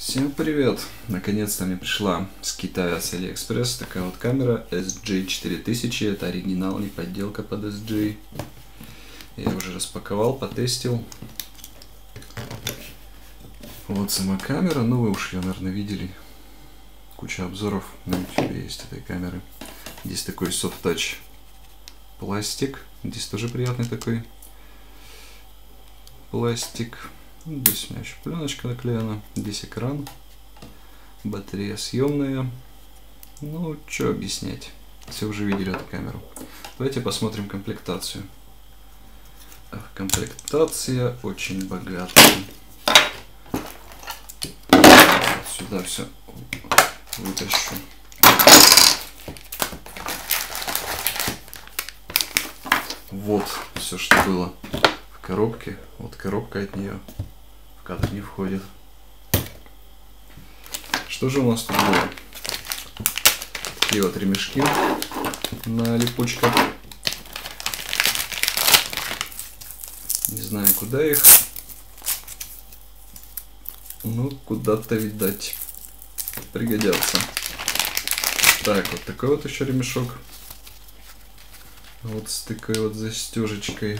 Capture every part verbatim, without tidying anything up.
Всем привет! Наконец-то мне пришла с Китая, с Алиэкспресс такая вот камера эс джей четыре тысячи. Это оригинал, не подделка под эс джей. Я уже распаковал, потестил. Вот сама камера. Ну вы уж ее, наверное, видели. Куча обзоров на YouTube есть этой камеры. Здесь такой soft touch пластик. Здесь тоже приятный такой пластик. Здесь у меня еще пленочка наклеена, здесь экран, батарея съемная. Ну, что объяснять, все уже видели эту камеру. Давайте посмотрим комплектацию. Комплектация очень богатая. Сюда все вытащу. Вот все, что было в коробке. Вот коробка от нее. В кадр не входит. Что же у нас тут было? Такие вот ремешки на липучках. Не знаю, куда их. Ну, куда-то, видать, пригодятся. Так, вот такой вот еще ремешок. Вот с такой вот застежечкой.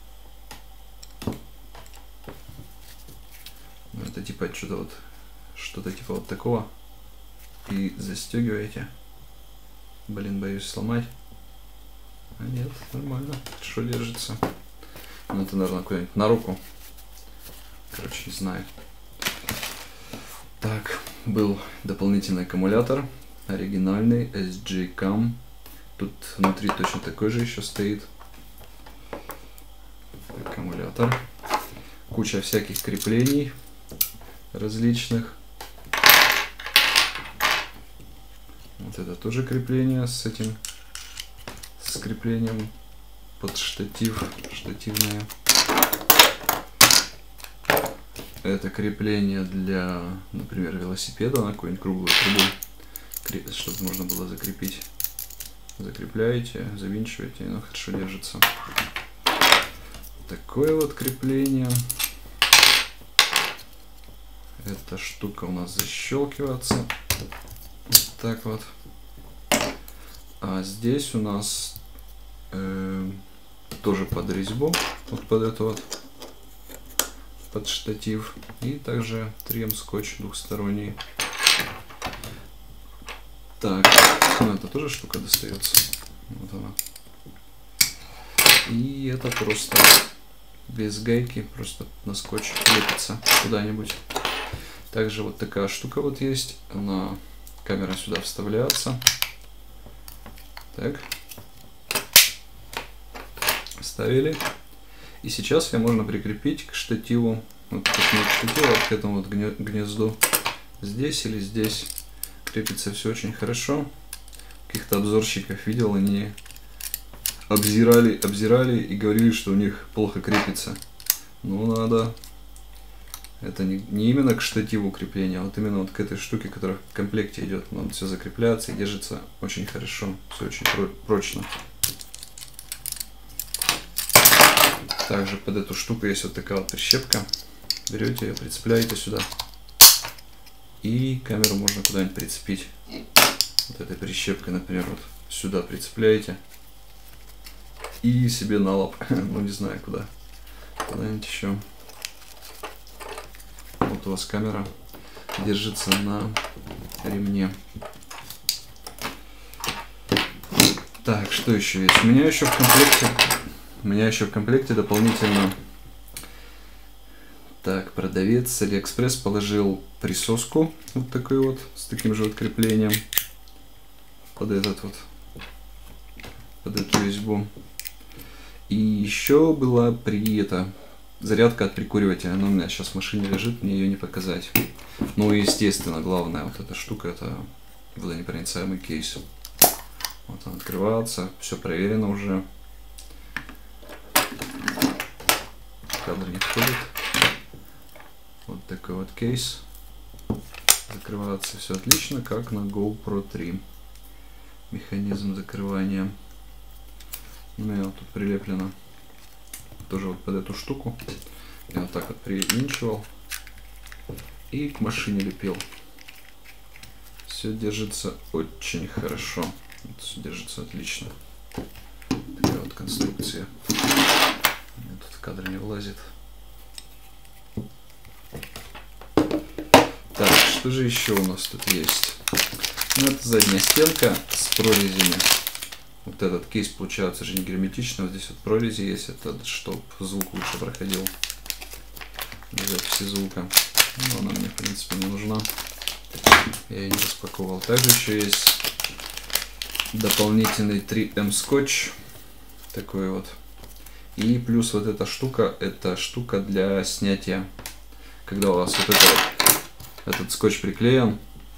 Это типа что-то вот, что-то типа вот такого. И застегиваете. Блин, боюсь сломать. А нет, нормально, хорошо держится. Ну это, наверное, куда-нибудь на руку. Короче, не знаю. Так, был дополнительный аккумулятор. Оригинальный эс джей кам. Тут внутри точно такой же еще стоит аккумулятор. Куча всяких креплений различных. Вот это тоже крепление с этим, с креплением под штатив, штативное. Это крепление для, например, велосипеда на какую-нибудь круглую трубу, чтобы можно было закрепить. Закрепляете, завинчиваете, и оно хорошо держится. Такое вот крепление. Эта штука у нас защелкивается. Вот так вот. А здесь у нас э, тоже под резьбу. Вот под это вот. Под штатив. И также трем-скотч двухсторонний. Так. Ну, это тоже штука достается. Вот она. И это просто без гайки. Просто на скотч лепится куда-нибудь. Также вот такая штука вот есть. Она, камера сюда вставляется. Так. Вставили. И сейчас ее можно прикрепить к штативу. Вот к штативу, вот к этому вот гнезду. Здесь или здесь. Крепится все очень хорошо. Каких-то обзорщиков видел, они обзирали, обзирали и говорили, что у них плохо крепится. Ну надо. Это не, не именно к штативу крепления, а вот именно вот к этой штуке, которая в комплекте идет. Надо все закрепляться и держится очень хорошо, все очень прочно. Также под эту штуку есть вот такая вот прищепка. Берете ее, прицепляете сюда. И камеру можно куда-нибудь прицепить. Вот этой прищепкой, например, вот сюда прицепляете. И себе на лоб, ну не знаю куда. Куда-нибудь еще. Вот у вас камера держится на ремне. Так, что еще есть? У меня еще в комплекте, у меня еще в комплекте дополнительно. Так, продавец с Алиэкспресс положил присоску вот такой вот с таким же вот креплением под этот вот, под эту резьбу. И еще была при это зарядка от прикуривателя. Она у меня сейчас в машине лежит, мне ее не показать. Ну и естественно, главная вот эта штука, это водонепроницаемый кейс. Вот он открывается, все проверено уже. Кадр не входит. Вот такой вот кейс. Закрывается все отлично, как на GoPro три. Механизм закрывания. У меня вот тут прилеплено тоже вот под эту штуку. Я вот так вот привинчивал. и к машине лепил. Все держится очень хорошо. Все держится отлично. Такая вот конструкция. Тут в кадр не влазит. Так, что же еще у нас тут есть? Ну, это задняя стенка с прорезями. Вот этот кейс получается же не герметично. Вот здесь вот прорези есть, это чтобы звук лучше проходил. Без записи звука. Но она мне в принципе не нужна. Я ее не распаковывал. Также еще есть дополнительный три эм скотч. Такой вот. И плюс вот эта штука, это штука для снятия. Когда у вас вот это, этот скотч приклеен.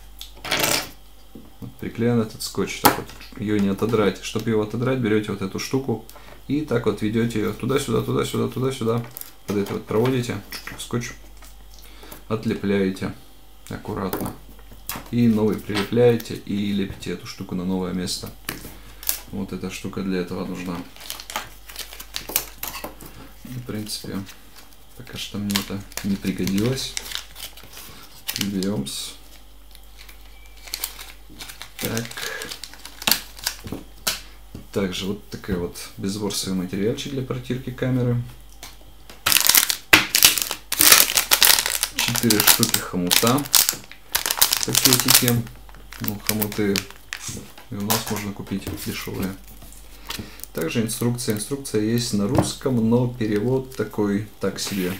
Вот приклеен этот скотч. Так вот ее не отодрать. Чтобы ее отодрать, берете вот эту штуку. И так вот ведете ее туда-сюда, туда-сюда, туда-сюда. Под это вот проводите скотч. Отлепляете аккуратно. И новый прилепляете и лепите эту штуку на новое место. Вот эта штука для этого нужна. В принципе, пока что мне это не пригодилось. Беремся. Так. Также вот такой вот безворсовый материальчик для протирки камеры. Четыре штуки хомута. Пакетики. Ну, хомуты и у нас можно купить дешевые. Также инструкция. Инструкция есть на русском, но перевод такой так себе.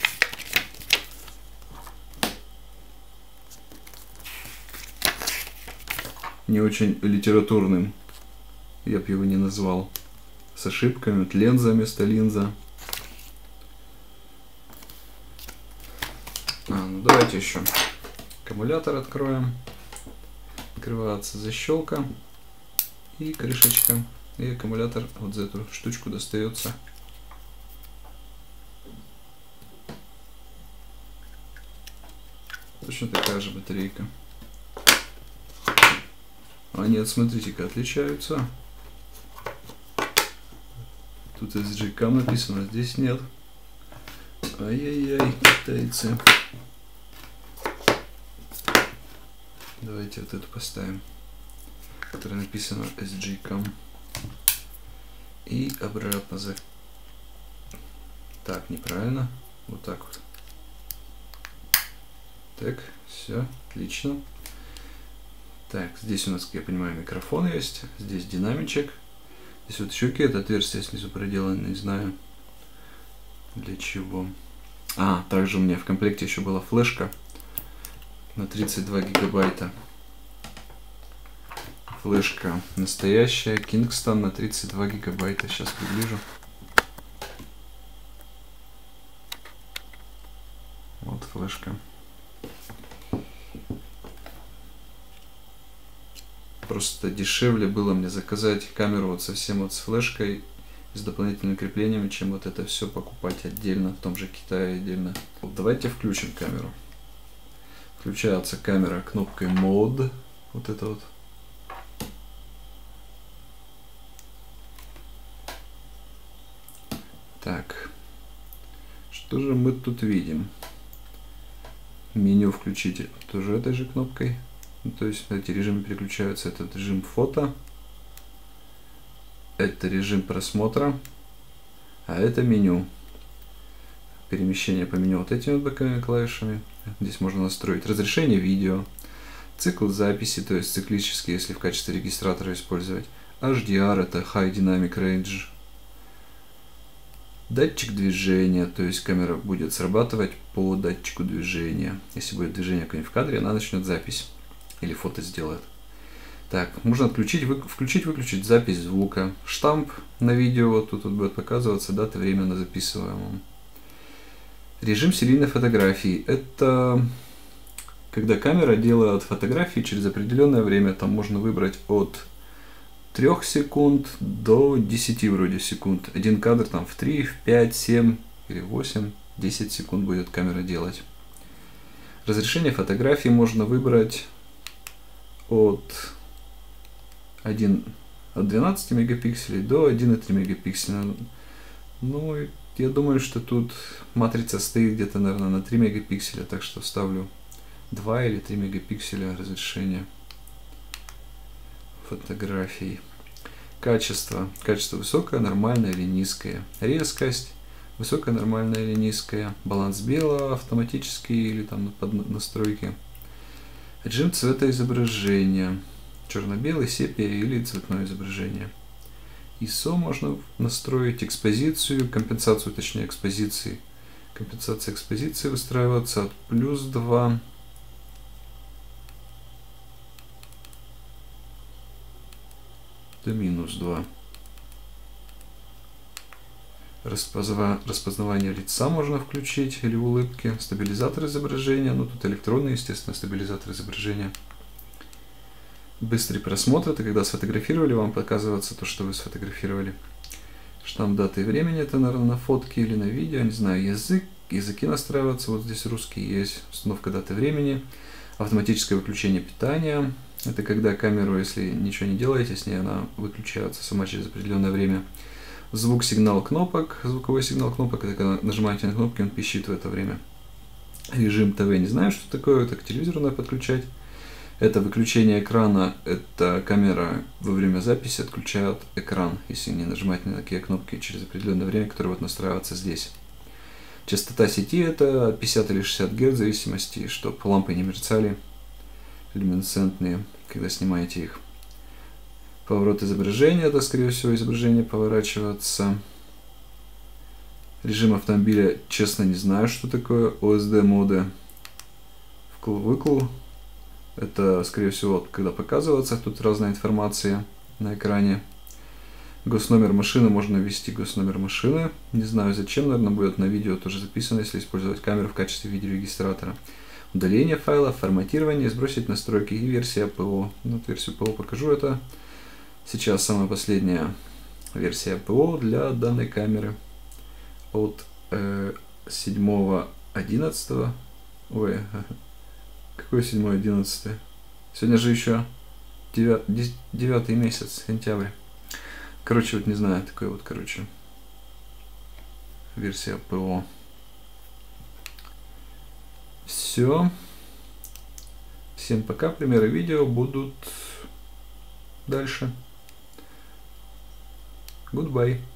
Не очень литературным. Я бы его не назвал. С ошибками. Вот ленза вместо линза. А, ну давайте еще аккумулятор откроем. Открывается защелка и крышечка. И аккумулятор вот за эту штучку достается. Точно такая же батарейка. А нет, смотрите-ка, отличаются. Тут эс джи кам написано, здесь нет. Ай-яй-яй, китайцы. Давайте вот эту поставим, которая написана эс джи кам. И обратно за... Так, неправильно. Вот так вот. Так, все, отлично. Так, здесь у нас, как я понимаю, микрофон есть. Здесь динамичек. Здесь вот еще какие-то отверстия снизу проделаны, не знаю для чего. А, также у меня в комплекте еще была флешка на тридцать два гигабайта. Флешка настоящая, Kingston на тридцать два гигабайта. Сейчас приближу. Вот флешка. Просто дешевле было мне заказать камеру вот совсем вот с флешкой, с дополнительными креплениями, чем вот это все покупать отдельно, в том же Китае отдельно. Вот давайте включим камеру. Включается камера кнопкой Mode. Вот это вот. Так. Что же мы тут видим? Меню включите тоже этой же кнопкой. Ну, то есть эти режимы переключаются. Это режим фото. Это режим просмотра. А это меню. Перемещение по меню вот этими вот боковыми клавишами. Здесь можно настроить разрешение видео. Цикл записи, то есть циклический, если в качестве регистратора использовать. эйч ди ар это High Dynamic Range. Датчик движения, то есть камера будет срабатывать по датчику движения. Если будет движение какое-нибудь в кадре, она начнет запись. Или фото сделает. Так, можно отключить, вы, включить, выключить запись звука. Штамп на видео, вот тут вот будет показываться дата, время на записываемом. Режим серийной фотографии. Это когда камера делает фотографии через определенное время. Там можно выбрать от трёх секунд до десяти вроде секунд. Один кадр там в три, в пять, семь или восемь, десять секунд будет камера делать. Разрешение фотографии можно выбрать от, один, от двенадцати мегапикселей до одного и трёх мегапикселя. Ну, я думаю, что тут матрица стоит где-то, наверное, на три мегапикселя, так что ставлю два или три мегапикселя разрешения фотографий. Качество. Качество высокое, нормальное или низкое. Резкость. Высокая, нормальная или низкая. Баланс белого, автоматический или там под настройки. Режим цвета изображения. Черно-белый, сепия или цветное изображение. ай эс о можно настроить, экспозицию, компенсацию, точнее экспозиции. Компенсация экспозиции выстраивается от плюс два до минус два. Распозва... Распознавание лица можно включить или улыбки. Стабилизатор изображения. Ну, тут электронный, естественно, стабилизатор изображения. Быстрый просмотр. Это когда сфотографировали, вам показывается то, что вы сфотографировали. Штамп даты и времени. Это, наверное, на фотке или на видео. Не знаю. Язык. Языки настраиваться. Вот здесь русский есть. Установка даты времени. Автоматическое выключение питания. Это когда камеру, если ничего не делаете с ней, она выключается сама через определенное время. Звук, сигнал кнопок. Звуковой сигнал кнопок. Это когда нажимаете на кнопки, он пищит в это время. Режим ТВ. Не знаю, что такое. Это к телевизору надо подключать. Это выключение экрана. Это камера во время записи отключает экран, если не нажимать на такие кнопки через определенное время, которое вот настраивается здесь. Частота сети это пятьдесят или шестьдесят герц, в зависимости, чтобы лампы не мерцали, люминесцентные, когда снимаете их. Поворот изображения, это, скорее всего, изображение поворачиваться. Режим автомобиля, честно, не знаю, что такое. о эс ди-моды. Вкл-выкл. Это, скорее всего, когда показывается, тут разная информация на экране. Госномер машины, можно ввести госномер машины. Не знаю зачем, наверное, будет на видео тоже записано, если использовать камеру в качестве видеорегистратора. Удаление файла, форматирование, сбросить настройки и версия ПО. Ну, вот версию ПО покажу, это сейчас самая последняя версия ПО для данной камеры от э, седьмого одиннадцатого. Ой, какой седьмой одиннадцатый? Сегодня же еще девятый месяц, сентябрь. Короче, вот не знаю, такой вот, короче, версия ПО. Все. Всем пока. Примеры видео будут дальше. Goodbye.